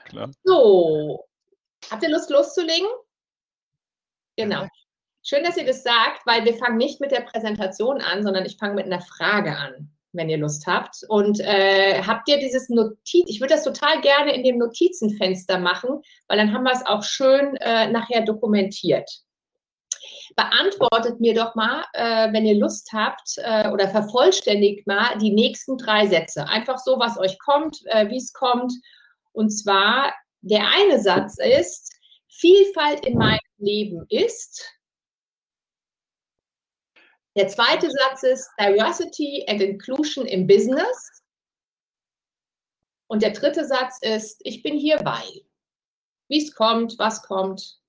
klar. So, habt ihr Lust loszulegen? Genau. Schön, dass ihr das sagt, weil wir fangen nicht mit der Präsentation an, sondern ich fange mit einer Frage an, wenn ihr Lust habt. Und habt ihr dieses Notiz, ich würde das total gerne in dem Notizenfenster machen, weil dann haben wir es auch schön nachher dokumentiert. Beantwortet mir doch mal, wenn ihr Lust habt, oder vervollständigt mal die nächsten 3 Sätze. Einfach so, was euch kommt, wie es kommt. Und zwar, der eine Satz ist, Vielfalt in meinem Leben ist. Der zweite Satz ist Diversity and Inclusion im Business. Und der dritte Satz ist, ich bin hier, weil. Wie es kommt, was kommt.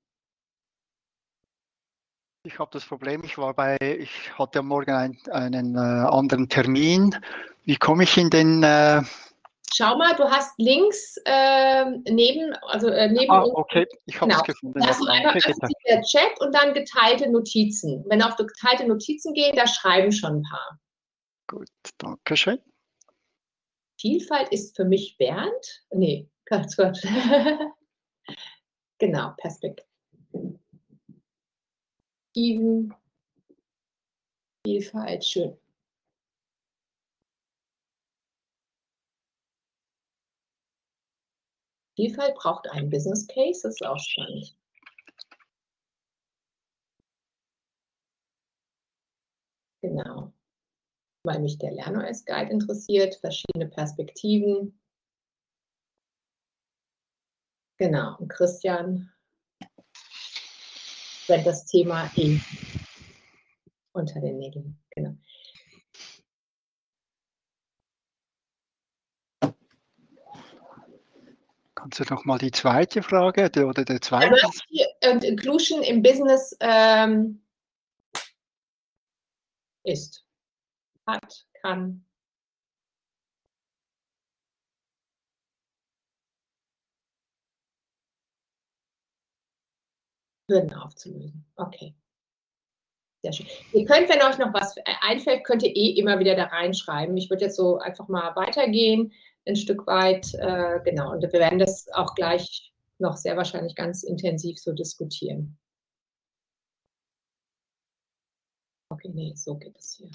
Ich habe das Problem, ich hatte am Morgen einen anderen Termin. Wie komme ich in den... Schau mal, du hast links neben uns. Okay, ich habe es gefunden. Da hast du einfach der Chat und dann geteilte Notizen. Wenn auf geteilte Notizen gehen, da schreiben schon ein paar. Gut, danke schön. Vielfalt ist für mich Bernd. Nee, Gott. Genau, Perspektiven. Vielfalt, schön. Vielfalt braucht einen Business Case, das ist auch spannend. Genau. Weil mich der LernOS Guide interessiert, verschiedene Perspektiven. Genau, und Christian brennt das Thema unter den Nägeln. Genau. Kannst du noch mal die zweite Frage oder der zweite? Diversity und Inclusion im Business ist, hat, kann. Hürden aufzulösen. Okay. Sehr schön. Ihr könnt, wenn euch noch was einfällt, könnt ihr immer wieder da reinschreiben. Ich würde jetzt so einfach mal weitergehen, ein Stück weit. Genau, und wir werden das auch gleich noch sehr wahrscheinlich ganz intensiv so diskutieren. Okay, nee, so geht es hier.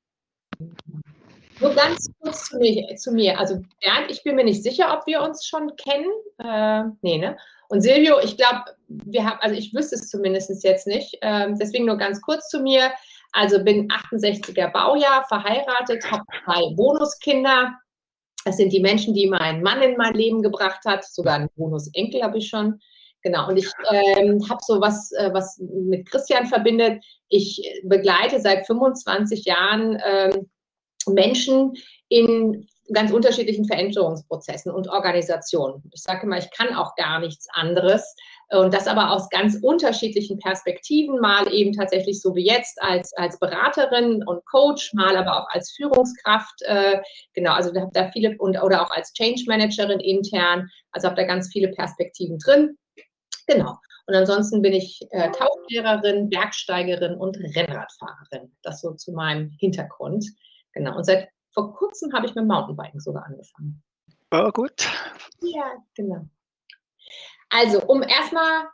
Nur ganz kurz zu mir. Also Bernd, ich bin mir nicht sicher, ob wir uns schon kennen. Nee, ne? Und Silvio, ich glaube, also ich wüsste es zumindest jetzt nicht. Deswegen nur ganz kurz zu mir. Also bin 68er Baujahr, verheiratet, habe 2 Bonuskinder. Das sind die Menschen, die mein Mann in mein Leben gebracht hat. Sogar einen Bonusenkel habe ich schon. Genau, und ich habe so was mit Christian verbindet. Ich begleite seit 25 Jahren Menschen in ganz unterschiedlichen Veränderungsprozessen und Organisationen. Ich sage immer, ich kann auch gar nichts anderes und das aber aus ganz unterschiedlichen Perspektiven, mal eben tatsächlich so wie jetzt als Beraterin und Coach, mal aber auch als Führungskraft, genau, also da habe da viele oder auch als Change Managerin intern, also habe da ganz viele Perspektiven drin. Genau. Und ansonsten bin ich Tauchlehrerin, Bergsteigerin und Rennradfahrerin. Das so zu meinem Hintergrund. Genau. Und vor kurzem habe ich mit Mountainbiken sogar angefangen. Oh, gut. Ja, genau. Also, um erstmal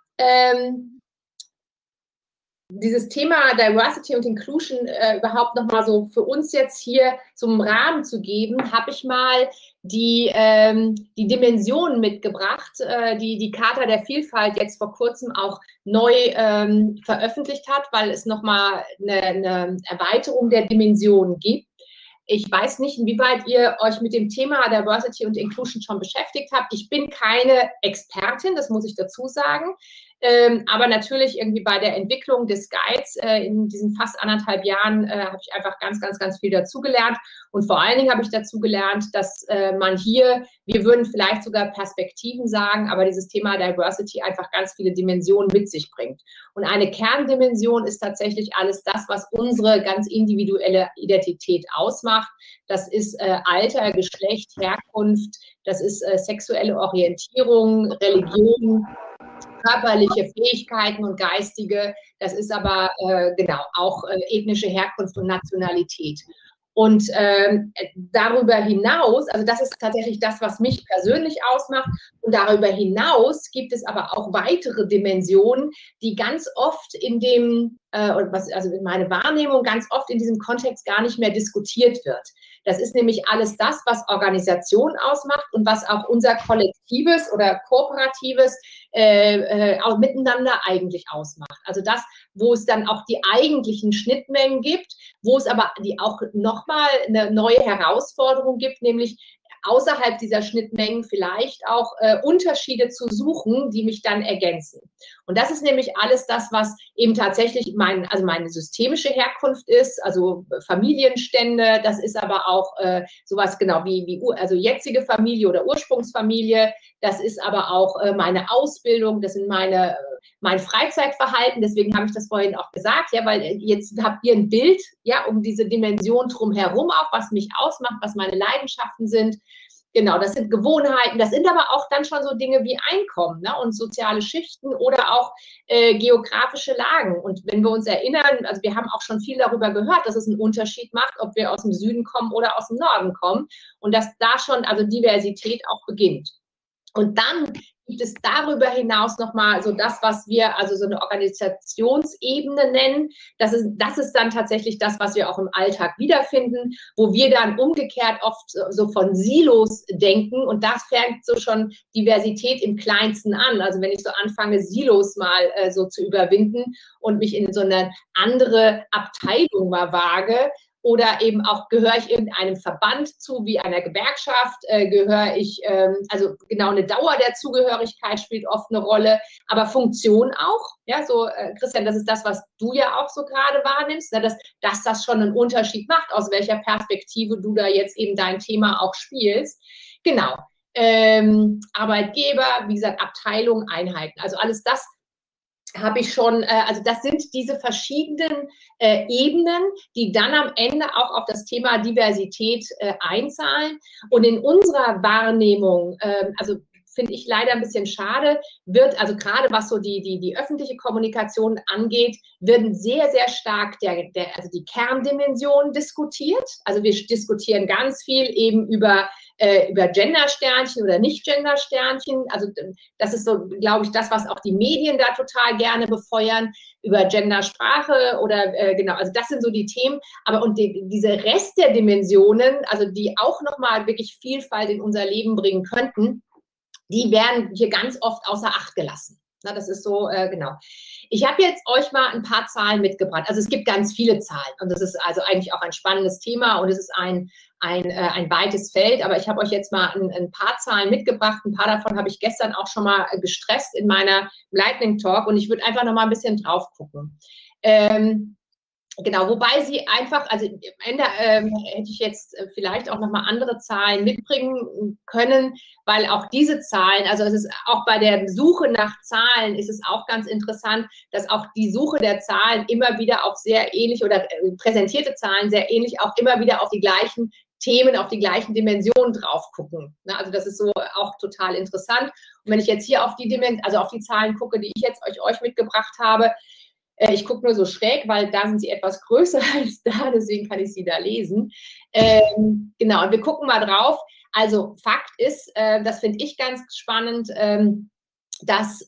dieses Thema Diversity und Inclusion überhaupt nochmal so für uns jetzt hier zum Rahmen zu geben, habe ich mal die Dimensionen mitgebracht, die die Charta der Vielfalt jetzt vor kurzem auch neu veröffentlicht hat, weil es nochmal eine Erweiterung der Dimensionen gibt. Ich weiß nicht, inwieweit ihr euch mit dem Thema Diversity und Inclusion schon beschäftigt habt. Ich bin keine Expertin, das muss ich dazu sagen. Aber natürlich irgendwie bei der Entwicklung des Guides in diesen fast 1,5 Jahren habe ich einfach ganz viel dazugelernt. Und vor allen Dingen habe ich dazu gelernt, dass man hier, wir würden vielleicht sogar Perspektiven sagen, aber dieses Thema Diversity einfach ganz viele Dimensionen mit sich bringt. Und eine Kerndimension ist tatsächlich alles das, was unsere ganz individuelle Identität ausmacht. Das ist Alter, Geschlecht, Herkunft, das ist sexuelle Orientierung, Religion, körperliche Fähigkeiten und geistige, das ist aber genau auch ethnische Herkunft und Nationalität. Und darüber hinaus, also das ist tatsächlich das, was mich persönlich ausmacht. Und darüber hinaus gibt es aber auch weitere Dimensionen, die ganz oft in dem, also in meiner Wahrnehmung, ganz oft in diesem Kontext gar nicht mehr diskutiert wird. Das ist nämlich alles das, was Organisation ausmacht und was auch unser kollektives oder kooperatives auch miteinander eigentlich ausmacht. Also das, wo es dann auch die eigentlichen Schnittmengen gibt, wo es aber auch nochmal eine neue Herausforderung gibt, nämlich außerhalb dieser Schnittmengen vielleicht auch Unterschiede zu suchen, die mich dann ergänzen. Und das ist nämlich alles das, was eben tatsächlich meine systemische Herkunft ist, also Familienstände, das ist aber auch sowas genau also jetzige Familie oder Ursprungsfamilie, das ist aber auch meine Ausbildung, das sind mein Freizeitverhalten, deswegen habe ich das vorhin auch gesagt, ja, weil jetzt habt ihr ein Bild, ja, um diese Dimension drumherum auch, was mich ausmacht, was meine Leidenschaften sind. Genau, das sind Gewohnheiten, das sind aber auch dann schon so Dinge wie Einkommen, ne, und soziale Schichten oder auch geografische Lagen. Und wenn wir uns erinnern, also wir haben auch schon viel darüber gehört, dass es einen Unterschied macht, ob wir aus dem Süden kommen oder aus dem Norden kommen und dass da schon also Diversität auch beginnt. Und dann gibt es darüber hinaus nochmal so das, was wir also so eine Organisationsebene nennen. Das ist dann tatsächlich das, was wir auch im Alltag wiederfinden, wo wir dann umgekehrt oft so von Silos denken. Und das fängt so schon Diversität im Kleinsten an. Also wenn ich so anfange, Silos mal so zu überwinden und mich in so eine andere Abteilung mal wage, oder eben auch, gehöre ich irgendeinem Verband zu, wie einer Gewerkschaft, gehöre ich, also genau eine Dauer der Zugehörigkeit spielt oft eine Rolle, aber Funktion auch, ja, so Christian, das ist das, was du ja auch so gerade wahrnimmst, ne, dass das schon einen Unterschied macht, aus welcher Perspektive du da jetzt eben dein Thema auch spielst. Genau, Arbeitgeber, wie gesagt, Abteilung, Einheiten, also alles das, habe ich schon, also das sind diese verschiedenen Ebenen, die dann am Ende auch auf das Thema Diversität einzahlen. Und in unserer Wahrnehmung, also finde ich leider ein bisschen schade, also gerade was so die öffentliche Kommunikation angeht, werden sehr, sehr stark also die Kerndimension diskutiert. Also wir diskutieren ganz viel eben über Gender-Sternchen oder Nicht-Gender-Sternchen. Also das ist so, glaube ich, das, was auch die Medien da total gerne befeuern, über Gendersprache oder genau, also das sind so die Themen. Aber und diese Rest der Dimensionen, also die auch nochmal wirklich Vielfalt in unser Leben bringen könnten, die werden hier ganz oft außer Acht gelassen. Na, das ist so, genau. Ich habe jetzt euch mal ein paar Zahlen mitgebracht. Also es gibt ganz viele Zahlen und das ist also eigentlich auch ein spannendes Thema und es ist ein weites Feld, aber ich habe euch jetzt mal ein paar Zahlen mitgebracht. Ein paar davon habe ich gestern auch schon mal gestresst in meiner Lightning Talk und ich würde einfach noch mal ein bisschen drauf gucken. Genau, wobei sie einfach, also am Ende hätte ich jetzt vielleicht auch nochmal andere Zahlen mitbringen können, weil auch diese Zahlen, also es ist auch bei der Suche nach Zahlen ist es auch ganz interessant, dass auch die Suche der Zahlen immer wieder auf sehr ähnlich oder präsentierte Zahlen sehr ähnlich auch immer wieder auf die gleichen Themen, auf die gleichen Dimensionen drauf gucken. Also das ist so auch total interessant. Und wenn ich jetzt hier auf die also auf die Zahlen gucke, die ich jetzt euch mitgebracht habe, ich gucke nur so schräg, weil da sind sie etwas größer als da, deswegen kann ich sie da lesen. Genau, und wir gucken mal drauf. Also Fakt ist, das finde ich ganz spannend, dass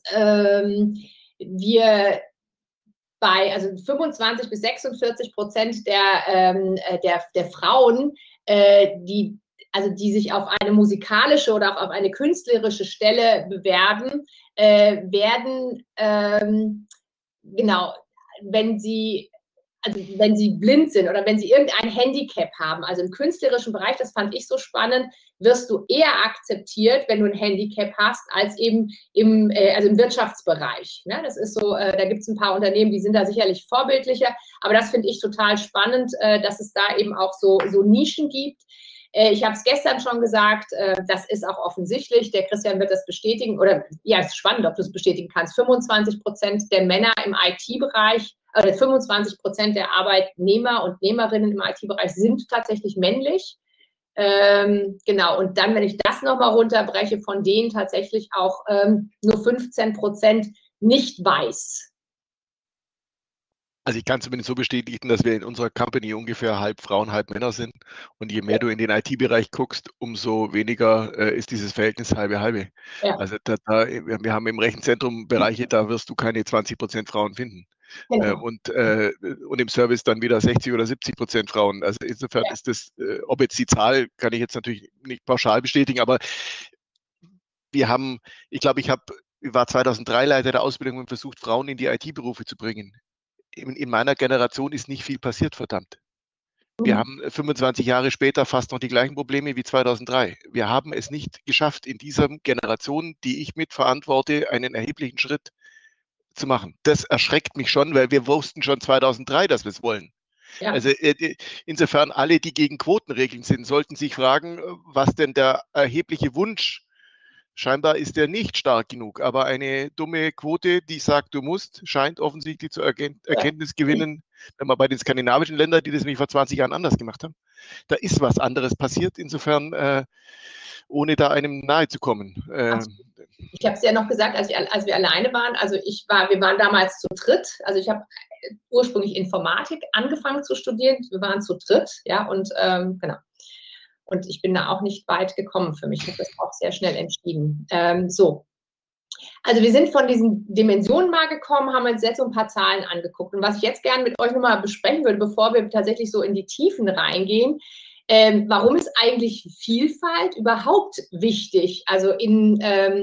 wir bei 25 bis 46% der Frauen, die sich auf eine musikalische oder auch auf eine künstlerische Stelle bewerben, werden genau, wenn sie blind sind oder wenn sie irgendein Handicap haben, also im künstlerischen Bereich, das fand ich so spannend, wirst du eher akzeptiert, wenn du ein Handicap hast, als eben im Wirtschaftsbereich. Ne? Das ist so, da gibt es ein paar Unternehmen, die sind da sicherlich vorbildlicher, aber das finde ich total spannend, dass es da eben auch so Nischen gibt. Ich habe es gestern schon gesagt, das ist auch offensichtlich, der Christian wird das bestätigen, oder ja, es ist spannend, ob du es bestätigen kannst, 25% der Männer im IT-Bereich, oder 25% der Arbeitnehmer und Nehmerinnen im IT-Bereich sind tatsächlich männlich. Genau, und dann, wenn ich das nochmal runterbreche, von denen tatsächlich auch nur 15% nicht weiß. Also ich kann zumindest so bestätigen, dass wir in unserer Company ungefähr halb Frauen, halb Männer sind. Und je mehr du in den IT-Bereich guckst, umso weniger ist dieses Verhältnis halbe-halbe. Ja. Also wir haben im Rechenzentrum Bereiche, da wirst du keine 20% Frauen finden. Genau. Und im Service dann wieder 60 oder 70% Frauen. Also insofern ist das, ob jetzt die Zahl, kann ich jetzt natürlich nicht pauschal bestätigen, aber wir haben, ich war 2003 Leiter der Ausbildung und versucht, Frauen in die IT-Berufe zu bringen. In meiner Generation ist nicht viel passiert, verdammt. Wir haben 25 Jahre später fast noch die gleichen Probleme wie 2003. Wir haben es nicht geschafft, in dieser Generation, die ich mitverantworte, einen erheblichen Schritt zu machen. Das erschreckt mich schon, weil wir wussten schon 2003, dass wir es wollen. Ja. Also insofern alle, die gegen Quotenregeln sind, sollten sich fragen, was denn der erhebliche Wunsch. Scheinbar ist der nicht stark genug, aber eine dumme Quote, die sagt, du musst, scheint offensichtlich zur Erkenntnis gewinnen, wenn man bei den skandinavischen Ländern, die das nämlich vor 20 Jahren anders gemacht haben, da ist was anderes passiert, insofern ohne da einem nahe zu kommen. Ich habe es ja noch gesagt, als wir alleine waren, also wir waren damals zu dritt, also ich habe ursprünglich Informatik angefangen zu studieren, wir waren zu dritt, ja, und genau. Und ich bin da auch nicht weit gekommen für mich. Ich habe das auch sehr schnell entschieden. So. Also wir sind von diesen Dimensionen mal gekommen, haben uns jetzt so ein paar Zahlen angeguckt. Und was ich jetzt gerne mit euch nochmal besprechen würde, bevor wir tatsächlich so in die Tiefen reingehen, warum ist eigentlich Vielfalt überhaupt wichtig? Also in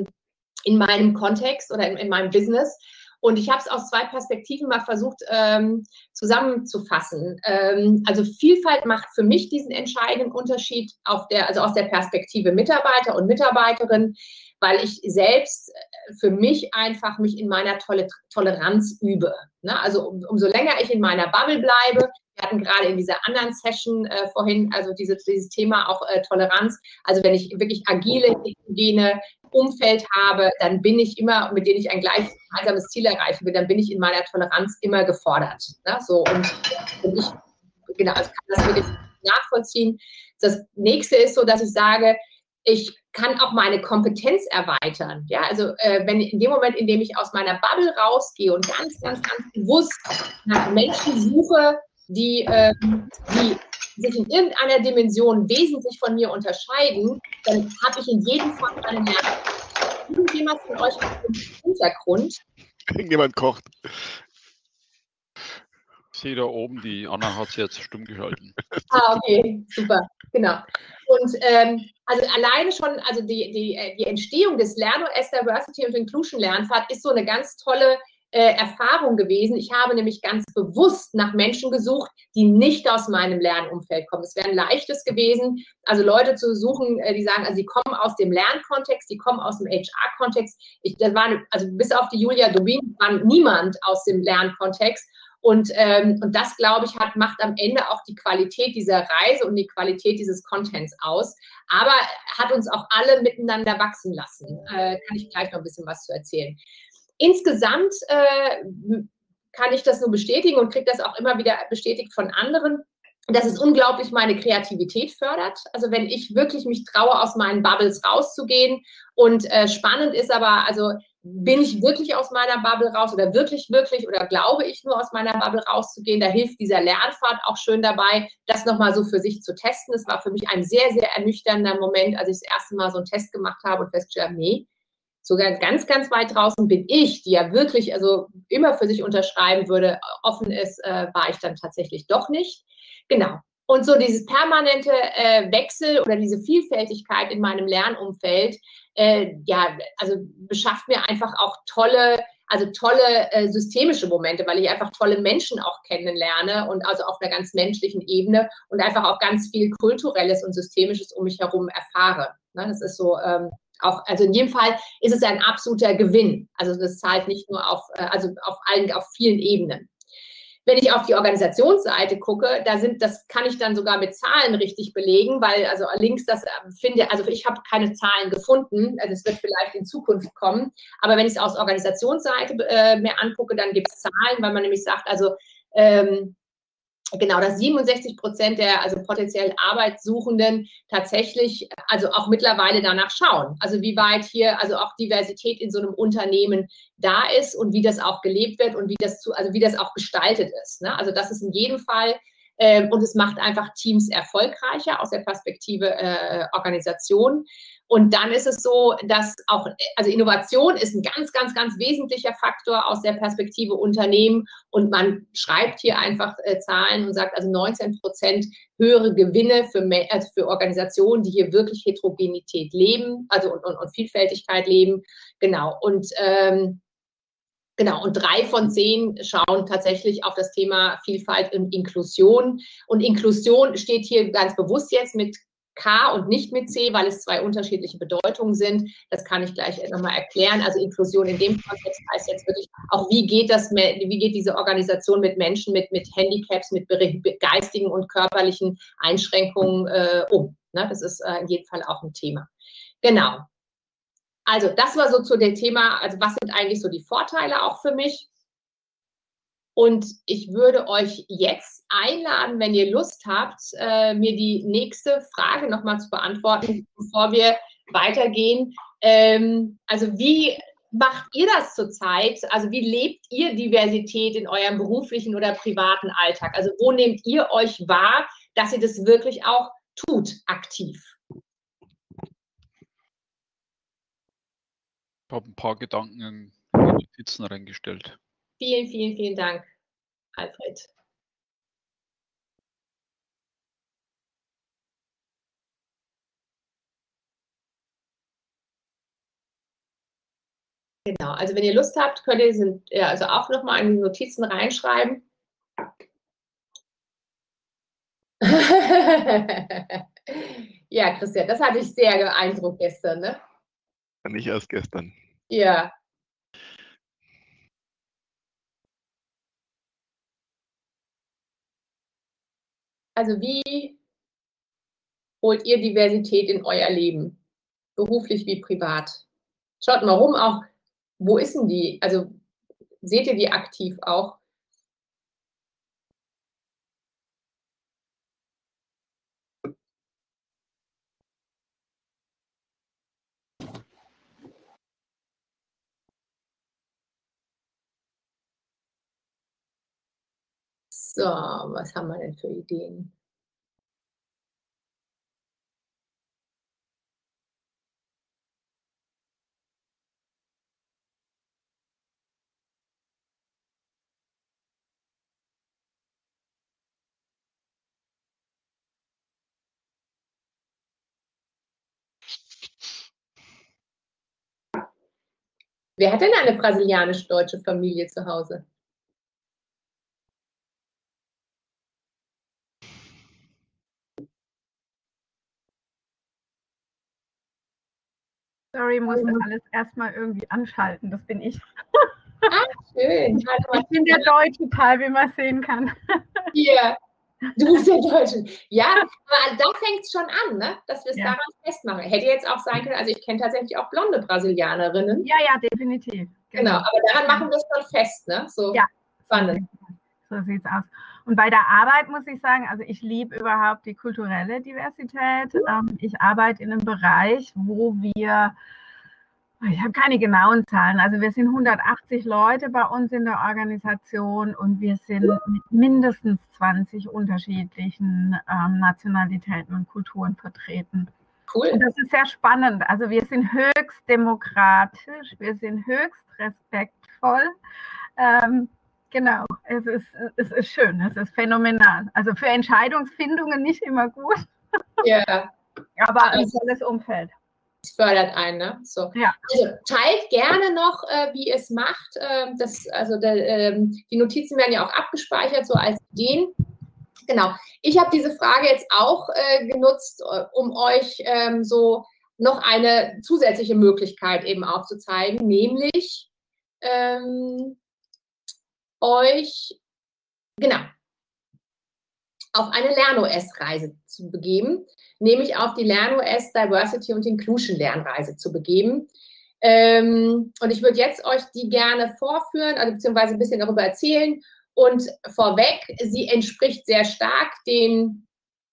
meinem Kontext oder in meinem Business. Und ich habe es aus zwei Perspektiven mal versucht zusammenzufassen. Also Vielfalt macht für mich diesen entscheidenden Unterschied also aus der Perspektive Mitarbeiter und Mitarbeiterin, weil ich selbst für mich einfach mich in meiner Toleranz übe. Ne? Also umso länger ich in meiner Bubble bleibe, wir hatten gerade in dieser anderen Session vorhin, also dieses Thema auch Toleranz, also wenn ich wirklich agile, heterogene Umfeld habe, dann bin ich immer, mit denen ich ein gemeinsames Ziel erreichen will, dann bin ich in meiner Toleranz immer gefordert. Ne? So, und ich, genau, also kann das wirklich nachvollziehen. Das nächste ist so, dass ich sage, ich kann auch meine Kompetenz erweitern. Ja, also wenn in dem Moment, in dem ich aus meiner Bubble rausgehe und ganz, ganz, ganz bewusst nach Menschen suche, die sich in irgendeiner Dimension wesentlich von mir unterscheiden, dann habe ich in jedem Fall einen Lerneffekt. Irgendjemand von euch hat einen Hintergrund. Irgendjemand kocht. Ich sehe da oben, die Anna hat es jetzt stumm geschalten. Ah, okay, super, genau. Und also alleine schon, also die Entstehung des Lern-OS Diversity und Inclusion Lernpfad ist so eine ganz tolle Erfahrung gewesen. Ich habe nämlich ganz bewusst nach Menschen gesucht, die nicht aus meinem Lernumfeld kommen. Es wäre ein leichtes gewesen, also Leute zu suchen, die sagen, also die kommen aus dem Lernkontext, die kommen aus dem HR-Kontext. Also bis auf die Julia Dubin war niemand aus dem Lernkontext. Und das, glaube ich, macht am Ende auch die Qualität dieser Reise und die Qualität dieses Contents aus. Aber hat uns auch alle miteinander wachsen lassen. Kann ich gleich noch ein bisschen was zu erzählen. Insgesamt kann ich das nur bestätigen und kriege das auch immer wieder bestätigt von anderen, dass es unglaublich meine Kreativität fördert. Also wenn ich wirklich mich traue, aus meinen Bubbles rauszugehen und spannend ist aber, also bin ich wirklich aus meiner Bubble raus oder wirklich oder glaube ich nur aus meiner Bubble rauszugehen, da hilft dieser Lernpfad auch schön dabei, das nochmal so für sich zu testen. Es war für mich ein sehr, sehr ernüchternder Moment, als ich das erste Mal so einen Test gemacht habe und festgestellt habe, nee, sogar ganz, ganz weit draußen bin ich, die ja wirklich also immer für sich unterschreiben würde, offen ist, war ich dann tatsächlich doch nicht. Genau. Und so dieses permanente Wechsel oder diese Vielfältigkeit in meinem Lernumfeld, ja, also beschafft mir einfach auch tolle systemische Momente, weil ich einfach tolle Menschen auch kennenlerne und also auf einer ganz menschlichen Ebene und einfach auch ganz viel Kulturelles und Systemisches um mich herum erfahre. Ne, das ist so auch, also in jedem Fall ist es ein absoluter Gewinn. Also das zahlt nicht nur auf vielen Ebenen. Wenn ich auf die Organisationsseite gucke, das kann ich dann sogar mit Zahlen richtig belegen, weil also links also ich habe keine Zahlen gefunden, also es wird vielleicht in Zukunft kommen, aber wenn ich es aus Organisationsseite mir angucke, dann gibt es Zahlen, weil man nämlich sagt, also genau, dass 67% der also potenziell Arbeitssuchenden tatsächlich also auch mittlerweile danach schauen. Also wie weit hier also auch Diversität in so einem Unternehmen da ist und wie das auch gelebt wird und wie das auch gestaltet ist. Ne? Also das ist in jedem Fall und es macht einfach Teams erfolgreicher aus der Perspektive Organisation. Und dann ist es so, dass auch, also Innovation ist ein ganz, ganz, ganz wesentlicher Faktor aus der Perspektive Unternehmen. Und man schreibt hier einfach Zahlen und sagt, also 19% höhere Gewinne für Organisationen, die hier wirklich Heterogenität leben, also und Vielfältigkeit leben. Genau. Und genau, und 3 von 10 schauen tatsächlich auf das Thema Vielfalt und Inklusion. Und Inklusion steht hier ganz bewusst jetzt mit K und nicht mit C, weil es 2 unterschiedliche Bedeutungen sind. Das kann ich gleich nochmal erklären. Also Inklusion in dem Kontext heißt jetzt wirklich auch, wie geht diese Organisation mit Menschen mit Handicaps, mit geistigen und körperlichen Einschränkungen um. Ne? Das ist in jedem Fall auch ein Thema. Genau. Also das war so zu dem Thema, also was sind eigentlich so die Vorteile auch für mich? Und ich würde euch jetzt einladen, wenn ihr Lust habt, mir die nächste Frage nochmal zu beantworten, bevor wir weitergehen. Also wie macht ihr das zurzeit? Also wie lebt ihr Diversität in eurem beruflichen oder privaten Alltag? Also wo nehmt ihr euch wahr, dass ihr das wirklich auch tut, aktiv? Ich habe ein paar Gedanken in die Notizen reingestellt. Vielen, vielen, vielen Dank, Alfred. Genau, also wenn ihr Lust habt, könnt ihr also auch nochmal in die Notizen reinschreiben. Ja, Christian, das hatte ich sehr beeindruckt gestern, ne? Nicht erst gestern. Ja. Also wie holt ihr Diversität in euer Leben? Beruflich wie privat? Schaut mal rum, auch wo ist denn die? Also seht ihr die aktiv auch? So, was haben wir denn für Ideen? Wer hat denn eine brasilianisch-deutsche Familie zu Hause? Sorry, musste alles erstmal irgendwie anschalten, das bin ich. Ah, schön. Ich bin der deutsche Teil, wie man sehen kann. Hier, du bist der Deutsche. Ja, aber da fängt es schon an, ne? Dass wir es daran festmachen. Hätte jetzt auch sein können, also ich kenne tatsächlich auch blonde Brasilianerinnen. Ja, ja, definitiv. Genau, aber daran machen wir es schon fest, ne? So ja, spannend. So sieht es aus. Und bei der Arbeit muss ich sagen, also ich liebe überhaupt die kulturelle Diversität. Ich arbeite in einem Bereich, wo wir, ich habe keine genauen Zahlen, also wir sind 180 Leute bei uns in der Organisation und wir sind mit mindestens 20 unterschiedlichen Nationalitäten und Kulturen vertreten. Cool. Und das ist sehr spannend. Also wir sind höchst demokratisch, wir sind höchst respektvoll. Genau, es ist schön, es ist phänomenal. Also für Entscheidungsfindungen nicht immer gut, ja. Aber ein tolles Umfeld. Es fördert einen, ne? So. Ja. Also teilt gerne noch, wie ihr es macht. Die Notizen werden ja auch abgespeichert, so als Ideen. Genau. Ich habe diese Frage jetzt auch genutzt, um euch so noch eine zusätzliche Möglichkeit eben aufzuzeigen, nämlich euch, genau, auf eine LernOS-Reise zu begeben, nämlich auf die LernOS Diversity und Inclusion Lernreise zu begeben. Und ich würde jetzt euch die gerne vorführen, also beziehungsweise ein bisschen darüber erzählen Und vorweg, sie entspricht sehr stark den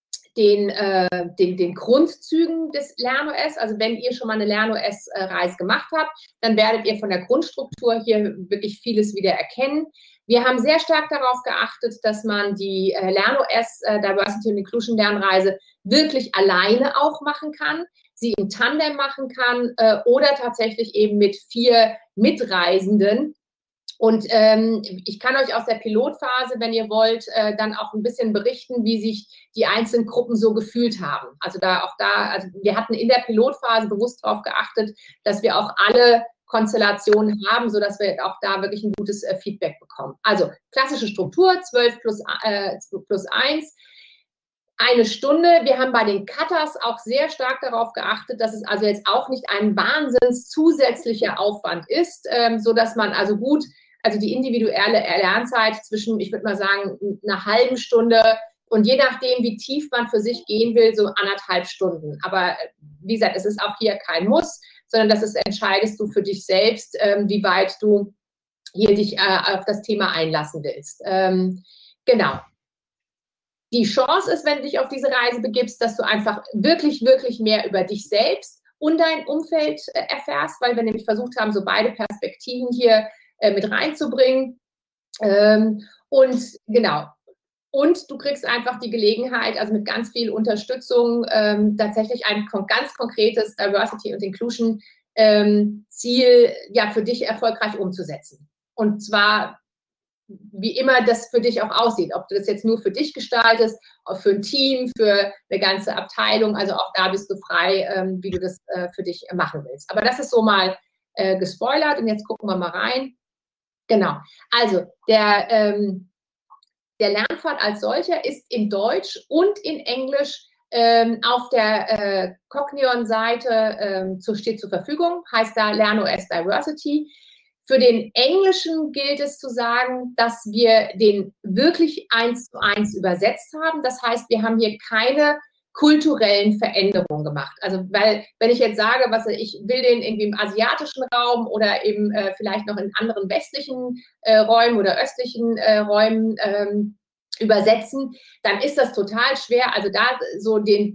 Grundzügen des LernOS. Also wenn ihr schon mal eine LernOS-Reise gemacht habt, dann werdet ihr von der Grundstruktur hier wirklich vieles wieder erkennen. Wir haben sehr stark darauf geachtet, dass man die LernOS Diversity and Inclusion Lernreise wirklich alleine auch machen kann, sie im Tandem machen kann oder tatsächlich eben mit 4 Mitreisenden. Und ich kann euch aus der Pilotphase, wenn ihr wollt, dann auch ein bisschen berichten, wie sich die einzelnen Gruppen so gefühlt haben. Also also wir hatten in der Pilotphase bewusst darauf geachtet, dass wir auch alle Konstellationen haben, sodass wir auch da wirklich ein gutes Feedback bekommen. Also klassische Struktur, 12 plus 1. 1 Stunde. Wir haben bei den Cutters auch sehr stark darauf geachtet, dass es also jetzt auch nicht ein wahnsinns zusätzlicher Aufwand ist, sodass man also gut, also die individuelle Lernzeit zwischen, ich würde mal sagen, einer halben Stunde und je nachdem, wie tief man für sich gehen will, so 1,5 Stunden. Aber wie gesagt, es ist auch hier kein Muss, sondern das entscheidest du für dich selbst, wie weit du hier dich auf das Thema einlassen willst. Genau. Die Chance ist, wenn du dich auf diese Reise begibst, dass du einfach wirklich, wirklich mehr über dich selbst und dein Umfeld erfährst, weil wir nämlich versucht haben, so beide Perspektiven hier mit reinzubringen. Und genau. Und du kriegst einfach die Gelegenheit, also mit ganz viel Unterstützung, tatsächlich ein ganz konkretes Diversity und Inclusion Ziel ja für dich erfolgreich umzusetzen. Und zwar wie immer das für dich auch aussieht, ob du das jetzt nur für dich gestaltest, auch für ein Team, für eine ganze Abteilung, also auch da bist du frei, wie du das für dich machen willst. Aber das ist so mal gespoilert und jetzt gucken wir mal rein. Genau, also der Lernpfad als solcher ist in Deutsch und in Englisch auf der Cognion-Seite steht zur Verfügung, heißt da LernOS Diversity. Für den Englischen gilt es zu sagen, dass wir den wirklich 1:1 übersetzt haben. Das heißt, wir haben hier keine kulturellen Veränderungen gemacht. Also, weil, wenn ich jetzt sage, ich will den irgendwie im asiatischen Raum oder eben vielleicht noch in anderen westlichen Räumen oder östlichen Räumen übersetzen, dann ist das total schwer. Also da so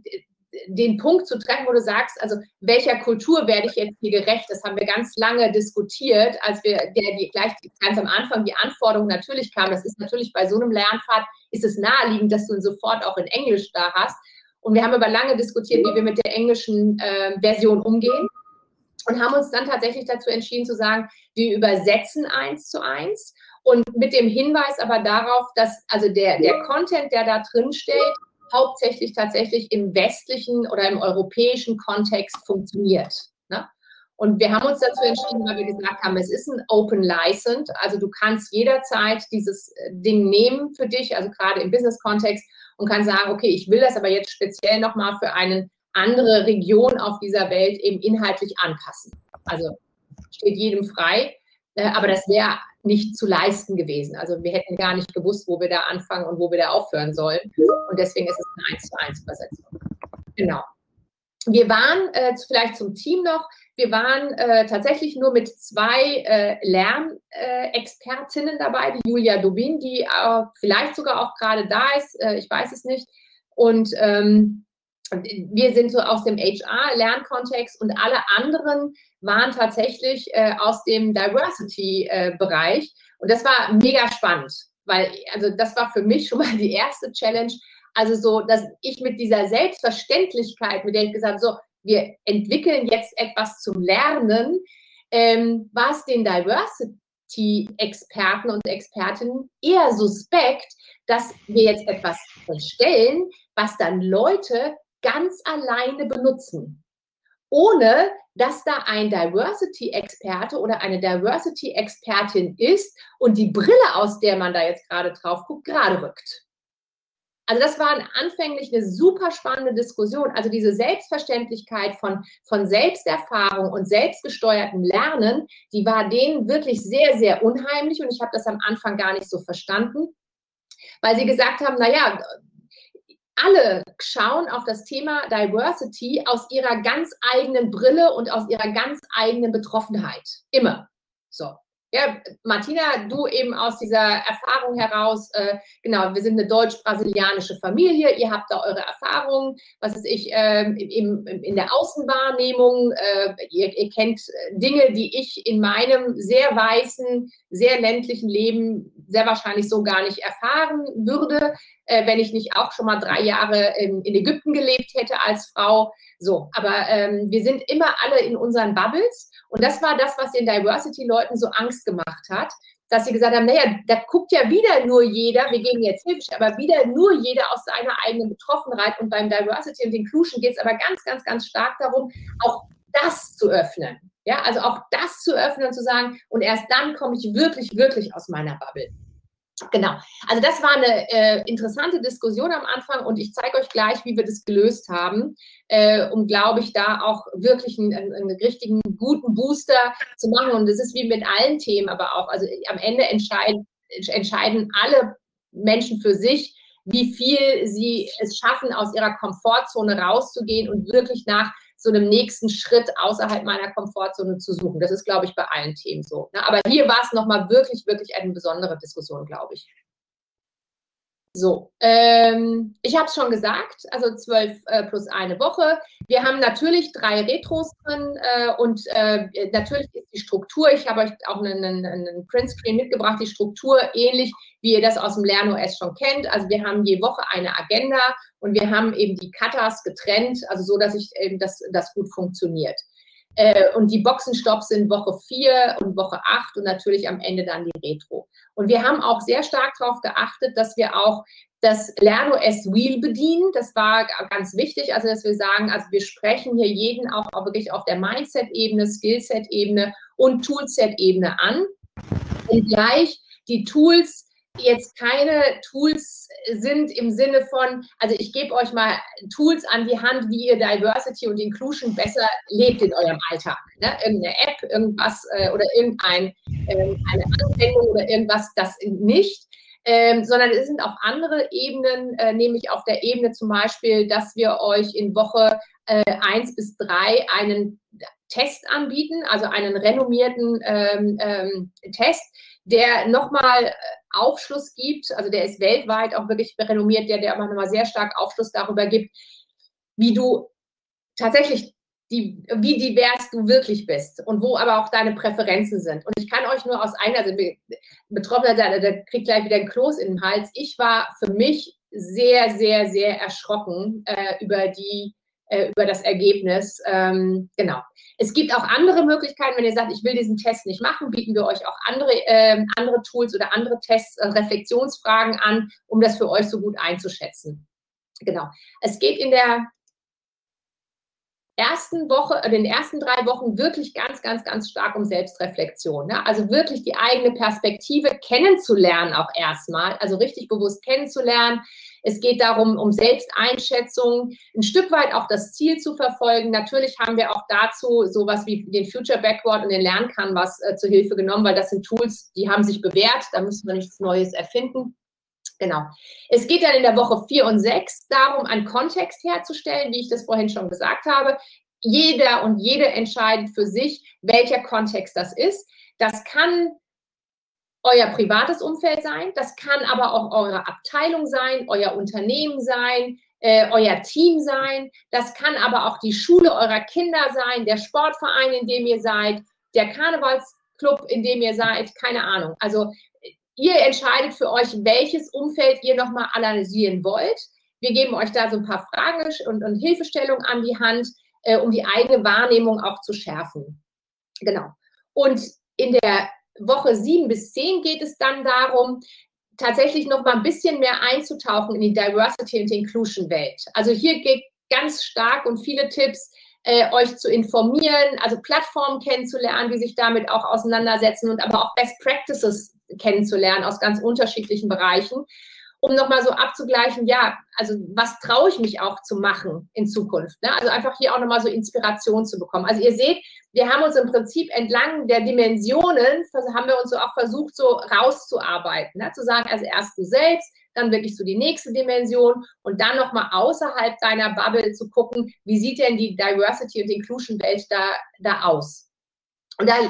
den Punkt zu treffen, wo du sagst, also welcher Kultur werde ich jetzt hier gerecht? Das haben wir ganz lange diskutiert, als wir gleich ganz am Anfang die Anforderungen natürlich kamen. Das ist natürlich bei so einem Lernpfad, ist es naheliegend, dass du ihn sofort auch in Englisch da hast. Und wir haben aber lange diskutiert, wie wir mit der englischen Version umgehen und haben uns dann tatsächlich dazu entschieden zu sagen, wir übersetzen 1:1 und mit dem Hinweis aber darauf, dass also der Content, der da drin steht, hauptsächlich tatsächlich im westlichen oder im europäischen Kontext funktioniert. Ne? Und wir haben uns dazu entschieden, weil wir gesagt haben, es ist ein Open License, also du kannst jederzeit dieses Ding nehmen für dich, also gerade im Business-Kontext und kannst sagen, okay, ich will das aber jetzt speziell nochmal für eine andere Region auf dieser Welt eben inhaltlich anpassen. Also steht jedem frei, aber das wäre nicht zu leisten gewesen. Also wir hätten gar nicht gewusst, wo wir da anfangen und wo wir da aufhören sollen. Und deswegen ist es eine 1:1 Übersetzung. Genau. Wir waren, vielleicht zum Team noch, wir waren tatsächlich nur mit 2 Lernexpertinnen dabei, die Julia Dobin, die vielleicht sogar auch gerade da ist, ich weiß es nicht. Und wir sind so aus dem HR-Lernkontext und alle anderen waren tatsächlich aus dem Diversity-Bereich. Und das war mega spannend, weil also das war für mich schon mal die erste Challenge. Also so, dass ich mit dieser Selbstverständlichkeit, mit der ich gesagt habe, so, wir entwickeln jetzt etwas zum Lernen, war es den Diversity-Experten und Expertinnen eher suspekt, dass wir jetzt etwas erstellen, was dann Leute ganz alleine benutzen, ohne dass da ein Diversity-Experte oder eine Diversity-Expertin ist und die Brille, aus der man da jetzt gerade drauf guckt, gerade rückt. Also das war anfänglich eine super spannende Diskussion. Also diese Selbstverständlichkeit von Selbsterfahrung und selbstgesteuertem Lernen, die war denen wirklich sehr, sehr unheimlich und ich habe das am Anfang gar nicht so verstanden, weil sie gesagt haben, naja, alle schauen auf das Thema Diversity aus ihrer ganz eigenen Brille und aus ihrer ganz eigenen Betroffenheit. Immer. So. Ja, Martina, du eben aus dieser Erfahrung heraus, genau, wir sind eine deutsch-brasilianische Familie, ihr habt da eure Erfahrungen, was ist ich, in der Außenwahrnehmung, ihr kennt Dinge, die ich in meinem sehr weißen, sehr ländlichen Leben sehr wahrscheinlich so gar nicht erfahren würde, wenn ich nicht auch schon mal 3 Jahre in Ägypten gelebt hätte als Frau. So, aber wir sind immer alle in unseren Bubbles und das war das, was den Diversity-Leuten so Angst gemacht hat, dass sie gesagt haben, naja, da guckt ja wieder nur jeder, wir gehen jetzt hilfisch, aber wieder nur jeder aus seiner eigenen Betroffenheit und beim Diversity und Inclusion geht es aber ganz, ganz, ganz stark darum, auch das zu öffnen. Ja, also auch das zu öffnen und zu sagen, und erst dann komme ich wirklich, wirklich aus meiner Bubble. Genau, also das war eine interessante Diskussion am Anfang und ich zeige euch gleich, wie wir das gelöst haben, um, glaube ich, da auch wirklich einen richtigen, guten Booster zu machen. Und das ist wie mit allen Themen, aber auch, also am Ende entscheiden alle Menschen für sich, wie viel sie es schaffen, aus ihrer Komfortzone rauszugehen und wirklich nach so einem nächsten Schritt außerhalb meiner Komfortzone zu suchen. Das ist, glaube ich, bei allen Themen so. Ne? Aber hier war es nochmal wirklich, wirklich eine besondere Diskussion, glaube ich. So, ich habe es schon gesagt, also 12 plus eine Woche. Wir haben natürlich 3 Retros drin und natürlich ist die Struktur, ich habe euch auch einen Printscreen mitgebracht, die Struktur ähnlich, wie ihr das aus dem LernOS schon kennt. Also wir haben je Woche eine Agenda und wir haben eben die Katas getrennt, also so, dass das gut funktioniert. Und die Boxenstopps sind Woche 4 und Woche 8 und natürlich am Ende dann die Retro. Und wir haben auch sehr stark darauf geachtet, dass wir auch das LernOS Wheel bedienen. Das war ganz wichtig, also dass wir sagen, also wir sprechen hier jeden auch wirklich auf der Mindset-Ebene, Skillset-Ebene und Toolset-Ebene an. Und gleich die Tools jetzt keine Tools sind im Sinne von, also ich gebe euch mal Tools an die Hand, wie ihr Diversity und Inclusion besser lebt in eurem Alltag. Ne? Irgendeine App, irgendwas oder eine Anwendung oder irgendwas, das nicht. Sondern es sind auf andere Ebenen, nämlich auf der Ebene zum Beispiel, dass wir euch in Woche 1 bis 3 einen Test anbieten, also einen renommierten Test, der nochmal Aufschluss gibt, also der ist weltweit auch wirklich renommiert, der aber nochmal sehr stark Aufschluss darüber gibt, wie du tatsächlich, wie divers du wirklich bist und wo aber auch deine Präferenzen sind. Und ich kann euch nur aus einer, also Betroffener, der kriegt gleich wieder ein Kloß in den Hals. Ich war für mich sehr, sehr, sehr erschrocken über das Ergebnis. Genau. Es gibt auch andere Möglichkeiten, wenn ihr sagt, ich will diesen Test nicht machen, bieten wir euch auch andere Tools oder andere Tests, Reflexionsfragen an, um das für euch so gut einzuschätzen. Genau. Es geht in der ersten Woche, den ersten 3 Wochen wirklich ganz, ganz, ganz stark um Selbstreflexion. Ne? Also wirklich die eigene Perspektive kennenzulernen auch erstmal, also richtig bewusst kennenzulernen. Es geht darum, um Selbsteinschätzung, ein Stück weit auch das Ziel zu verfolgen. Natürlich haben wir auch dazu sowas wie den Future Backward und den Lerncanvas zur Hilfe genommen, weil das sind Tools, die haben sich bewährt, da müssen wir nichts Neues erfinden. Genau. Es geht dann in der Woche 4 und 6 darum, einen Kontext herzustellen, wie ich das vorhin schon gesagt habe. Jeder und jede entscheidet für sich, welcher Kontext das ist. Das kann euer privates Umfeld sein, das kann aber auch eure Abteilung sein, euer Unternehmen sein, euer Team sein. Das kann aber auch die Schule eurer Kinder sein, der Sportverein, in dem ihr seid, der Karnevalsclub, in dem ihr seid, keine Ahnung. Also ihr entscheidet für euch, welches Umfeld ihr nochmal analysieren wollt. Wir geben euch da so ein paar Fragen und Hilfestellungen an die Hand, um die eigene Wahrnehmung auch zu schärfen. Genau. Und in der Woche 7 bis 10 geht es dann darum, tatsächlich noch mal ein bisschen mehr einzutauchen in die Diversity und Inclusion Welt. Also hier geht ganz stark und viele Tipps, euch zu informieren, also Plattformen kennenzulernen, die sich damit auch auseinandersetzen und aber auch Best Practices kennenzulernen aus ganz unterschiedlichen Bereichen, um nochmal so abzugleichen, ja, also was traue ich mich auch zu machen in Zukunft, ne? Also einfach hier auch nochmal so Inspiration zu bekommen. Also ihr seht, wir haben uns im Prinzip entlang der Dimensionen, haben wir uns so auch versucht, so rauszuarbeiten, ne? Zu sagen, also erst du selbst, dann wirklich so die nächste Dimension und dann nochmal außerhalb deiner Bubble zu gucken, wie sieht denn die Diversity und Inclusion Welt da aus? Und da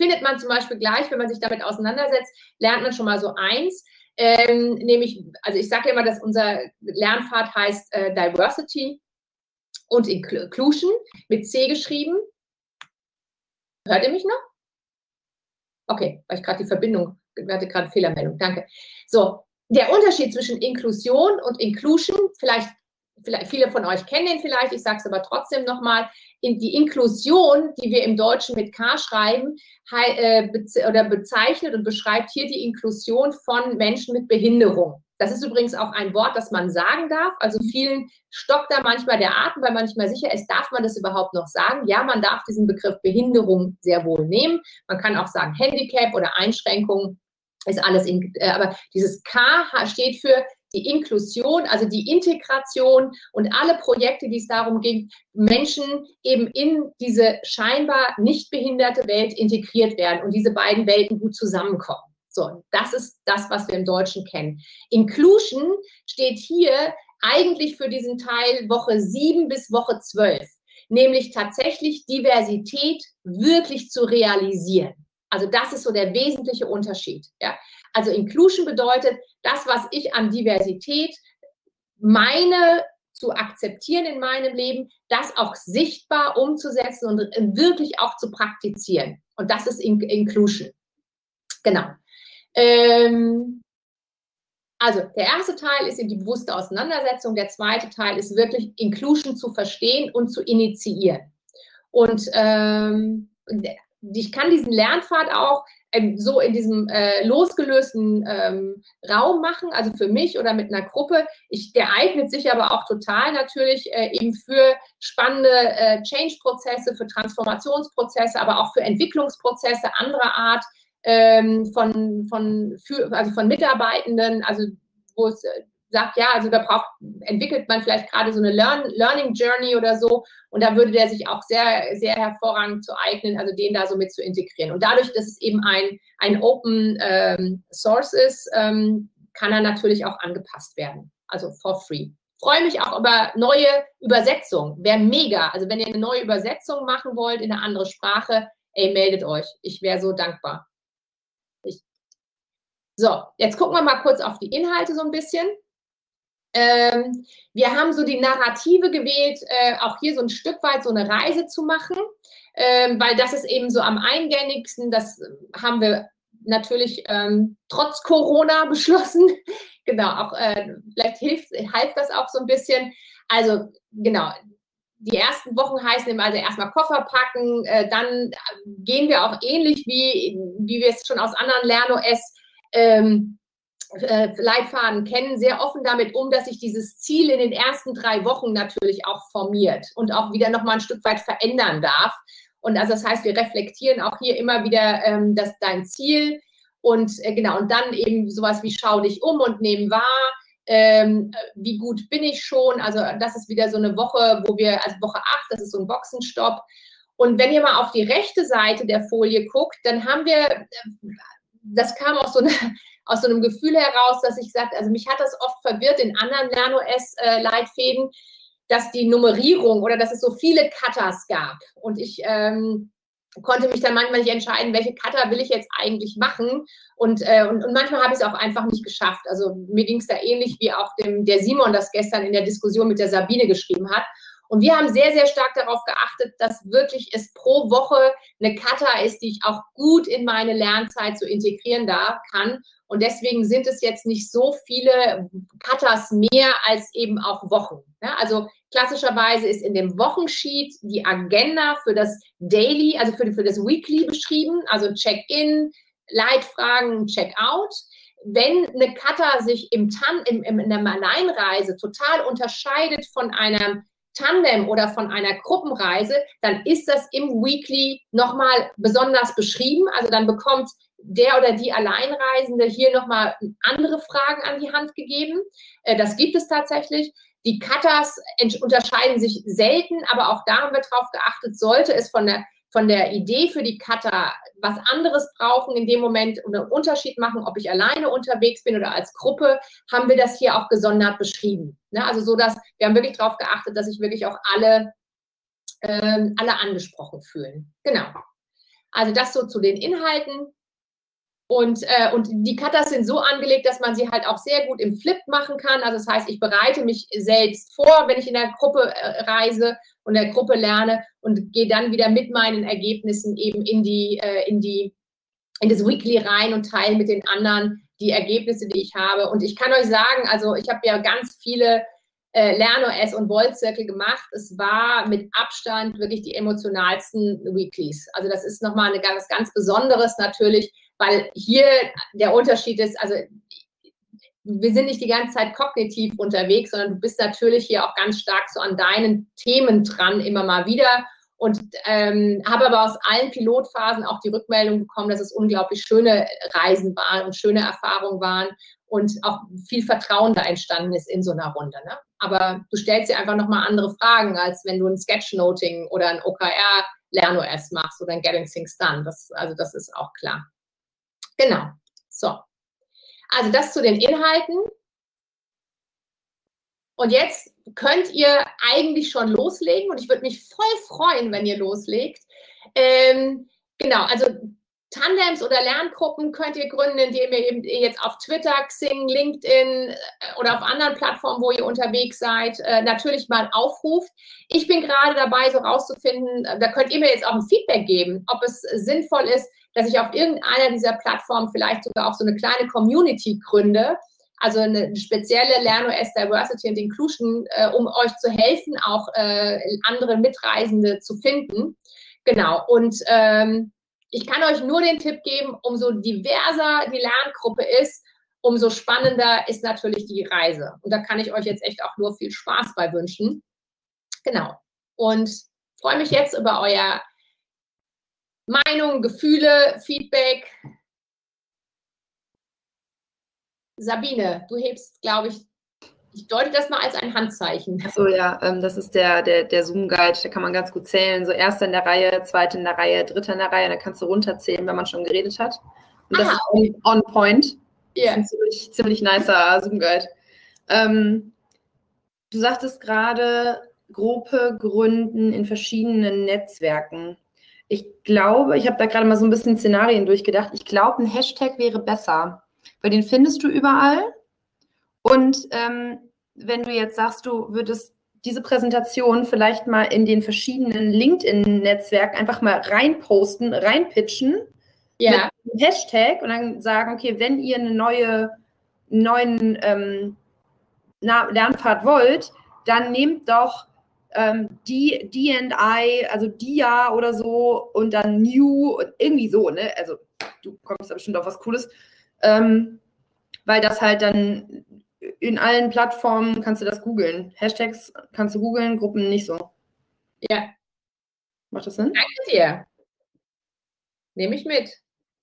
findet man zum Beispiel gleich, wenn man sich damit auseinandersetzt, lernt man schon mal so eins, nämlich, also ich sage ja immer, dass unser Lernpfad heißt Diversity und Inclusion mit C geschrieben. Hört ihr mich noch? Okay, weil ich gerade die Verbindung, ich hatte gerade Fehlermeldung, danke. So, der Unterschied zwischen Inklusion und Inclusion, vielleicht viele von euch kennen den vielleicht, ich sage es aber trotzdem nochmal, die Inklusion, die wir im Deutschen mit K schreiben, bezeichnet und beschreibt hier die Inklusion von Menschen mit Behinderung. Das ist übrigens auch ein Wort, das man sagen darf. Also vielen stockt da manchmal der Atem, weil man nicht mehr sicher ist, darf man das überhaupt noch sagen? Ja, man darf diesen Begriff Behinderung sehr wohl nehmen. Man kann auch sagen Handicap oder Einschränkung, ist alles, aber dieses K steht für die Inklusion, also die Integration und alle Projekte, die es darum ging, Menschen eben in diese scheinbar nicht behinderte Welt integriert werden und diese beiden Welten gut zusammenkommen. So, das ist das, was wir im Deutschen kennen. Inclusion steht hier eigentlich für diesen Teil Woche 7 bis Woche 12, nämlich tatsächlich Diversität wirklich zu realisieren. Also das ist so der wesentliche Unterschied. Ja? Also Inclusion bedeutet, das, was ich an Diversität meine zu akzeptieren in meinem Leben, das auch sichtbar umzusetzen und wirklich auch zu praktizieren. Und das ist Inclusion. Genau. Also der erste Teil ist die bewusste Auseinandersetzung, der zweite Teil ist wirklich Inclusion zu verstehen und zu initiieren. Und ich kann diesen Lernpfad auch so in diesem losgelösten Raum machen, also für mich oder mit einer Gruppe. Der eignet sich aber auch total natürlich eben für spannende Change-Prozesse, für Transformationsprozesse, aber auch für Entwicklungsprozesse anderer Art, von Mitarbeitenden, also wo es sagt, ja, also entwickelt man vielleicht gerade so eine Learning Journey oder so und da würde der sich auch sehr, sehr hervorragend zu eignen, also den da so mit zu integrieren. Und dadurch, dass es eben ein Open Source ist, kann er natürlich auch angepasst werden, also for free. Freue mich auch über neue Übersetzungen, wäre mega. Also wenn ihr eine neue Übersetzung machen wollt in eine andere Sprache, ey, meldet euch. Ich wäre so dankbar. So, jetzt gucken wir mal kurz auf die Inhalte so ein bisschen. Wir haben so die Narrative gewählt, auch hier so ein Stück weit so eine Reise zu machen, weil das ist eben so am eingängigsten. Das haben wir natürlich trotz Corona beschlossen. Genau, auch vielleicht hilft das auch so ein bisschen. Also genau, die ersten Wochen heißen immer also erstmal Koffer packen, dann gehen wir auch ähnlich wie wir es schon aus anderen LernOS Leitfaden kennen, sehr offen damit um, dass sich dieses Ziel in den ersten 3 Wochen natürlich auch formiert und auch wieder nochmal ein Stück weit verändern darf. Und also das heißt, wir reflektieren auch hier immer wieder dein Ziel und genau, und dann eben sowas wie schau dich um und nehmen wahr, wie gut bin ich schon, also das ist wieder so eine Woche, wo wir, also Woche 8, das ist so ein Boxenstopp. Und wenn ihr mal auf die rechte Seite der Folie guckt, dann haben wir, das kam aus so einem Gefühl heraus, dass ich sagte, also mich hat das oft verwirrt in anderen LernOS-Leitfäden, dass die Nummerierung oder dass es so viele Katas gab. Und ich konnte mich dann manchmal nicht entscheiden, welche Kata will ich jetzt eigentlich machen. Und manchmal habe ich es auch einfach nicht geschafft. Also mir ging es da ähnlich wie auch der Simon das gestern in der Diskussion mit der Sabine geschrieben hat. Und wir haben sehr, sehr stark darauf geachtet, dass wirklich es pro Woche eine Kata ist, die ich auch gut in meine Lernzeit so integrieren kann. Und deswegen sind es jetzt nicht so viele Katas mehr als eben auch Wochen. Ja, also klassischerweise ist in dem Wochensheet die Agenda für das Daily, also für das Weekly beschrieben, also Check-in, Leitfragen, Check-out. Wenn eine Kata sich in der Alleinreise total unterscheidet von einer Tandem oder von einer Gruppenreise, dann ist das im Weekly nochmal besonders beschrieben. Also dann bekommt der oder die Alleinreisende hier nochmal andere Fragen an die Hand gegeben. Das gibt es tatsächlich. Die Katas unterscheiden sich selten, aber auch da haben wir drauf geachtet, sollte es von der Idee für die Kata was anderes brauchen, in dem Moment einen Unterschied machen, ob ich alleine unterwegs bin oder als Gruppe, haben wir das hier auch gesondert beschrieben. Ne? Also so, dass wir haben wirklich darauf geachtet, dass sich wirklich auch alle angesprochen fühlen. Genau. Also das so zu den Inhalten. Und die Katas sind so angelegt, dass man sie halt auch sehr gut im Flip machen kann. Also das heißt, ich bereite mich selbst vor, wenn ich in der Gruppe reise und in der Gruppe lerne und gehe dann wieder mit meinen Ergebnissen eben in das Weekly rein und teile mit den anderen die Ergebnisse, die ich habe. Und ich kann euch sagen, also ich habe ja ganz viele LernOS und Volt Circle gemacht. Es war mit Abstand wirklich die emotionalsten Weeklies. Also das ist nochmal was ganz Besonderes natürlich, weil hier der Unterschied ist, also wir sind nicht die ganze Zeit kognitiv unterwegs, sondern du bist natürlich hier auch ganz stark so an deinen Themen dran, immer mal wieder. Und habe aber aus allen Pilotphasen auch die Rückmeldung bekommen, dass es unglaublich schöne Reisen waren und schöne Erfahrungen waren und auch viel Vertrauen da entstanden ist in so einer Runde. Ne? Aber du stellst dir einfach nochmal andere Fragen, als wenn du ein Sketchnoting oder ein OKR-LernOS machst oder ein Getting Things Done. Das ist auch klar. Genau. So. Also das zu den Inhalten. Und jetzt könnt ihr eigentlich schon loslegen und ich würde mich voll freuen, wenn ihr loslegt. Genau, also Tandems oder Lerngruppen könnt ihr gründen, indem ihr eben jetzt auf Twitter, Xing, LinkedIn oder auf anderen Plattformen, wo ihr unterwegs seid, natürlich mal aufruft. Ich bin gerade dabei, so rauszufinden, da könnt ihr mir jetzt auch ein Feedback geben, ob es sinnvoll ist, dass ich auf irgendeiner dieser Plattformen vielleicht sogar auch so eine kleine Community gründe, also eine spezielle LernOS Diversity and Inclusion, um euch zu helfen, auch andere Mitreisende zu finden. Genau, und ich kann euch nur den Tipp geben, umso diverser die Lerngruppe ist, umso spannender ist natürlich die Reise. Und da kann ich euch jetzt echt auch nur viel Spaß bei wünschen. Genau, und freue mich jetzt über euer Meinung, Gefühle, Feedback. Sabine, du hebst, glaube ich deute das mal als ein Handzeichen. Achso, ja, das ist der Zoom-Guide, da kann man ganz gut zählen. So erster in der Reihe, zweiter in der Reihe, dritter in der Reihe, dann kannst du runterzählen, wenn man schon geredet hat. Und das ist on point. Yeah. Das ist ein ziemlich nicer Zoom-Guide. Du sagtest gerade, Gruppe gründen in verschiedenen Netzwerken. Ich glaube, ich habe da gerade mal so ein bisschen Szenarien durchgedacht. Ich glaube, ein Hashtag wäre besser, weil den findest du überall. Und wenn du jetzt sagst, du würdest diese Präsentation vielleicht mal in den verschiedenen LinkedIn-Netzwerken einfach mal reinposten, reinpitchen, mit einem Hashtag und dann sagen, okay, wenn ihr einen neuen Lernpfad wollt, dann nehmt doch D&I, also DIA oder so und dann New und irgendwie so, ne? Also du kommst da bestimmt auf was Cooles, weil das halt dann in allen Plattformen kannst du das googeln. Hashtags kannst du googeln, Gruppen nicht so. Ja. Macht das Sinn? Danke dir. Nehme ich mit.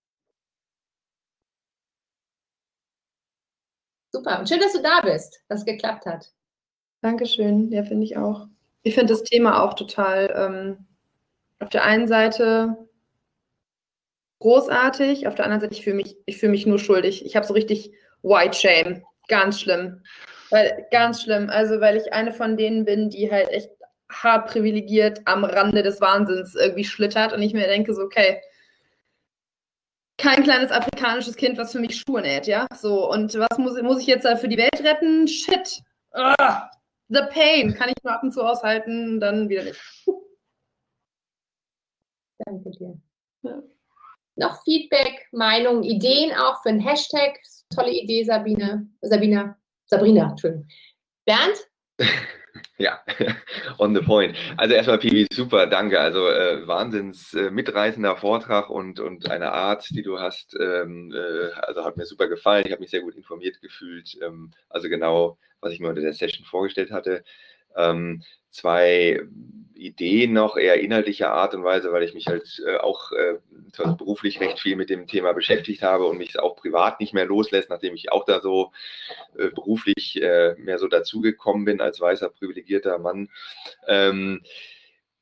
Super. Und schön, dass du da bist, dass es geklappt hat. Dankeschön. Ja, finde ich auch. Ich finde das Thema auch total auf der einen Seite großartig, auf der anderen Seite ich fühle mich nur schuldig. Ich habe so richtig White Shame. Ganz schlimm. Ganz schlimm. Also, weil ich eine von denen bin, die halt echt hart privilegiert am Rande des Wahnsinns irgendwie schlittert und ich mir denke so, okay, kein kleines afrikanisches Kind, was für mich Schuhe näht, ja? So, und was muss ich jetzt da für die Welt retten? Shit. Ugh. The pain. Kann ich nur ab und zu aushalten, dann wieder nicht. Danke dir. Ja. Noch Feedback, Meinung, Ideen auch für einen Hashtag? Tolle Idee, Sabrina, Entschuldigung. Bernd? Ja, on the point. Also erstmal, Piwi, super, danke. Also wahnsinns mitreißender Vortrag und eine Art, die du hast, also hat mir super gefallen. Ich habe mich sehr gut informiert gefühlt. Also genau, was ich mir unter der Session vorgestellt hatte. Zwei Ideen noch, eher inhaltlicher Art und Weise, weil ich mich halt auch beruflich recht viel mit dem Thema beschäftigt habe und mich auch privat nicht mehr loslässt, nachdem ich auch da so beruflich mehr so dazugekommen bin als weißer, privilegierter Mann.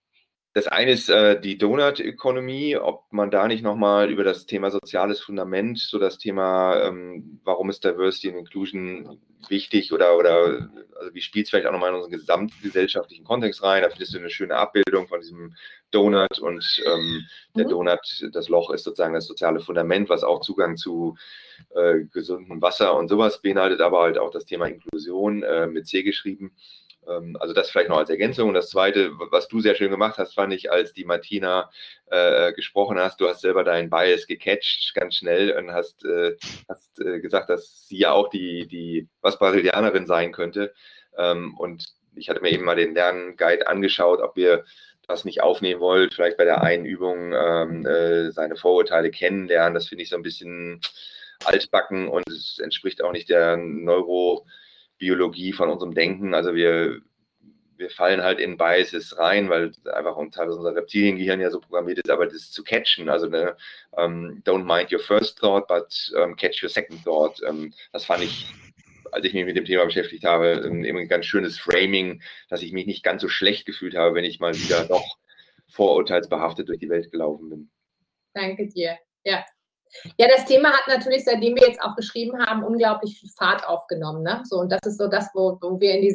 Das eine ist die Donut-Ökonomie, ob man da nicht nochmal über das Thema soziales Fundament, so das Thema, warum ist Diversity and Inclusion wichtig oder also wie spielt es vielleicht auch nochmal in unseren gesamtgesellschaftlichen Kontext rein? Da findest du eine schöne Abbildung von diesem Donut und der Donut, das Loch ist sozusagen das soziale Fundament, was auch Zugang zu gesundem Wasser und sowas beinhaltet, aber halt auch das Thema Inklusion mit C geschrieben. Also das vielleicht noch als Ergänzung. Und das Zweite, was du sehr schön gemacht hast, fand ich, als die Martina gesprochen hast, du hast selber deinen Bias gecatcht ganz schnell und hast gesagt, dass sie ja auch die Brasilianerin sein könnte. Und ich hatte mir eben mal den Lernguide angeschaut, ob ihr das nicht aufnehmen wollt, vielleicht bei der einen Übung seine Vorurteile kennenlernen. Das finde ich so ein bisschen altbacken und es entspricht auch nicht der Neurobiologie von unserem Denken. Also wir fallen halt in Biases rein, weil einfach teilweise unser Reptiliengehirn ja so programmiert ist, aber das zu catchen, also don't mind your first thought, but catch your second thought. Das fand ich, als ich mich mit dem Thema beschäftigt habe, immer ein ganz schönes Framing, dass ich mich nicht ganz so schlecht gefühlt habe, wenn ich mal wieder noch vorurteilsbehaftet durch die Welt gelaufen bin. Danke dir. Ja. Ja, das Thema hat natürlich, seitdem wir jetzt auch geschrieben haben, unglaublich viel Fahrt aufgenommen. Ne? So, und das ist so das, wo wir in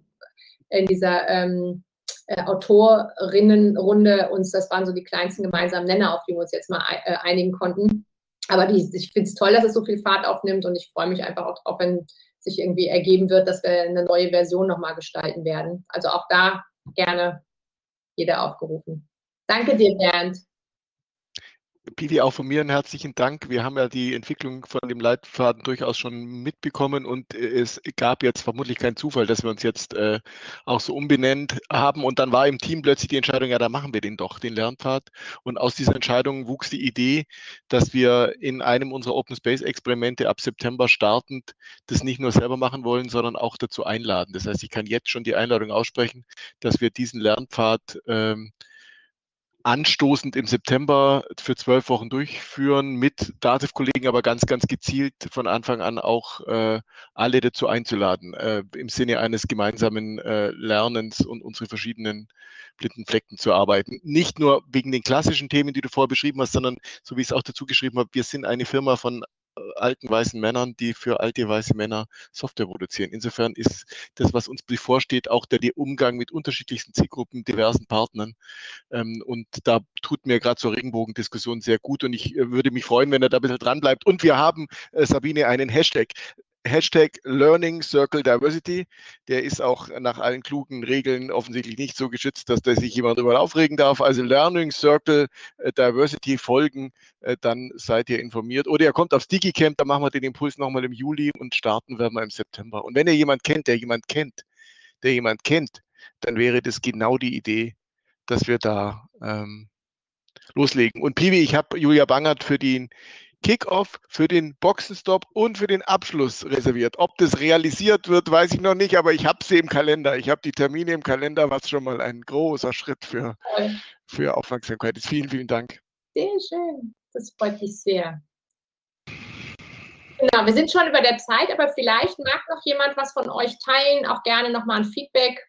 dieser Autorinnenrunde uns, das waren so die kleinsten gemeinsamen Nenner, auf die wir uns jetzt mal einigen konnten. Aber ich finde es toll, dass es so viel Fahrt aufnimmt und ich freue mich einfach auch, wenn sich irgendwie ergeben wird, dass wir eine neue Version nochmal gestalten werden. Also auch da gerne jeder aufgerufen. Danke dir, Bernd. Pivi, auch von mir einen herzlichen Dank. Wir haben ja die Entwicklung von dem Leitfaden durchaus schon mitbekommen und es gab jetzt vermutlich keinen Zufall, dass wir uns jetzt auch so umbenannt haben und dann war im Team plötzlich die Entscheidung, ja, da machen wir den doch, den Lernpfad, und aus dieser Entscheidung wuchs die Idee, dass wir in einem unserer Open Space Experimente ab September startend das nicht nur selber machen wollen, sondern auch dazu einladen. Das heißt, ich kann jetzt schon die Einladung aussprechen, dass wir diesen Lernpfad anstoßend im September für 12 Wochen durchführen, mit DATEV-Kollegen, aber ganz, ganz gezielt von Anfang an auch alle dazu einzuladen, im Sinne eines gemeinsamen Lernens und unsere verschiedenen blinden Flecken zu arbeiten. Nicht nur wegen den klassischen Themen, die du vorher beschrieben hast, sondern, so wie ich es auch dazu geschrieben habe, wir sind eine Firma von alten weißen Männern, die für alte weiße Männer Software produzieren. Insofern ist das, was uns bevorsteht, auch der Umgang mit unterschiedlichsten Zielgruppen, diversen Partnern. Und da tut mir gerade zur Regenbogendiskussion sehr gut und ich würde mich freuen, wenn er da ein bisschen dran bleibt. Und wir haben, Sabine, einen Hashtag Learning Circle Diversity. Der ist auch nach allen klugen Regeln offensichtlich nicht so geschützt, dass da sich jemand darüber aufregen darf. Also Learning Circle Diversity folgen, dann seid ihr informiert. Oder ihr kommt aufs DigiCamp, da machen wir den Impuls nochmal im Juli und starten werden wir im September. Und wenn ihr jemanden kennt, der jemand kennt, dann wäre das genau die Idee, dass wir da loslegen. Und Pivi, ich habe Julia Bangert für den Kickoff, für den Boxenstopp und für den Abschluss reserviert. Ob das realisiert wird, weiß ich noch nicht, aber ich habe sie im Kalender. Ich habe die Termine im Kalender, was schon mal ein großer Schritt für Aufmerksamkeit ist. Vielen, vielen Dank. Sehr schön. Das freut mich sehr. Genau, wir sind schon über der Zeit, aber vielleicht mag noch jemand was von euch teilen, auch gerne nochmal ein Feedback,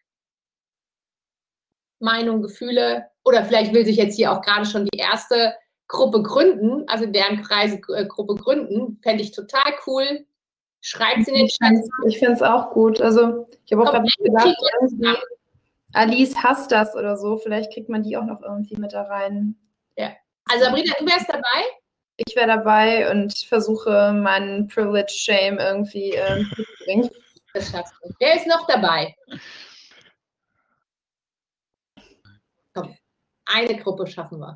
Meinung, Gefühle, oder vielleicht will sich jetzt hier auch gerade schon die erste Gruppe gründen, also deren Kreise Gruppe gründen, fände ich total cool. Schreibt sie in den Chat. Ich finde es auch gut. Also ich habe auch gerade gedacht, irgendwie Alice hasst das oder so. Vielleicht kriegt man die auch noch irgendwie mit da rein. Ja. Also Sabrina, du wärst dabei? Ich wäre dabei und versuche meinen Privilege Shame irgendwie zu bringen. Das schaffst du. Wer ist noch dabei? Komm, eine Gruppe schaffen wir.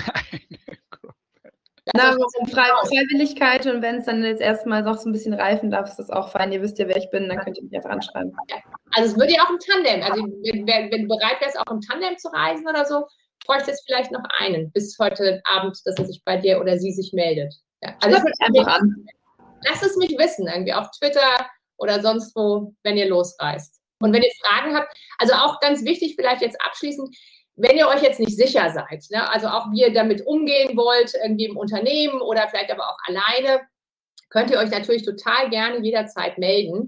Na, Freiwilligkeit, und wenn es dann jetzt erstmal noch so ein bisschen reifen darf, ist das auch fein. Ihr wisst ja, wer ich bin, dann könnt ihr mich einfach anschreiben. Ja. Also es würde ja auch im Tandem, also wenn du bereit wärst, auch im Tandem zu reisen oder so, bräuchte es vielleicht noch einen bis heute Abend, dass er sich bei dir oder sie sich meldet. Ja. Also einfach an. Lasst es mich wissen, irgendwie auf Twitter oder sonst wo, wenn ihr losreist. Und wenn ihr Fragen habt, also auch ganz wichtig, vielleicht jetzt abschließend, wenn ihr euch jetzt nicht sicher seid, ne, also auch wie ihr damit umgehen wollt, irgendwie im Unternehmen oder vielleicht aber auch alleine, könnt ihr euch natürlich total gerne jederzeit melden.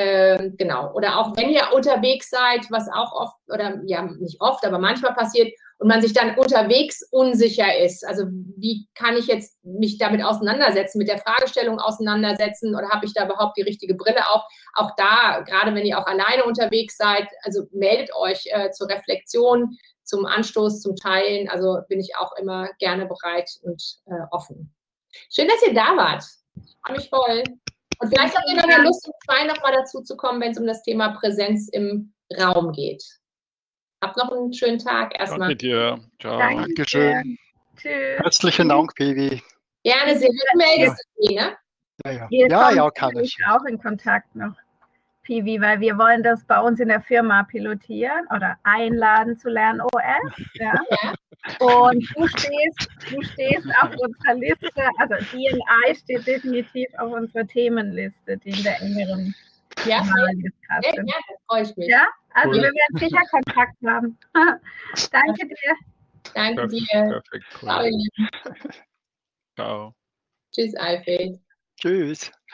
Genau. Oder auch wenn ihr unterwegs seid, was auch oft, oder ja, nicht oft, aber manchmal passiert, und man sich dann unterwegs unsicher ist. Also wie kann ich jetzt mich damit auseinandersetzen, mit der Fragestellung auseinandersetzen oder habe ich da überhaupt die richtige Brille auf? Auch da, gerade wenn ihr auch alleine unterwegs seid, also meldet euch zur Reflexion, zum Anstoß, zum Teilen. Also bin ich auch immer gerne bereit und offen. Schön, dass ihr da wart. Ich freue mich voll. Und vielleicht habt ihr dann ja Lust, um 2 nochmal dazu zu kommen, wenn es um das Thema Präsenz im Raum geht. Habt noch einen schönen Tag erstmal. Danke dir. Ciao. Dankeschön. Tschüss. Herzlichen Dank, Pivi. Gerne, Sie meldest dich, ne? Ja, kann ich. Auch in Kontakt noch, Pivi, weil wir wollen das bei uns in der Firma pilotieren oder einladen zu Lernen OS. Ja. Und du stehst auf unserer Liste, also D&I steht definitiv auf unserer Themenliste, die in der engeren Sehr gerne, freue ich mich. Ja, also wir werden sicher Kontakt haben. Danke dir. Danke dir. Perfekt. Cool. Ciao, ihr Lieben. Ciao. Tschüss, Alfred. Tschüss.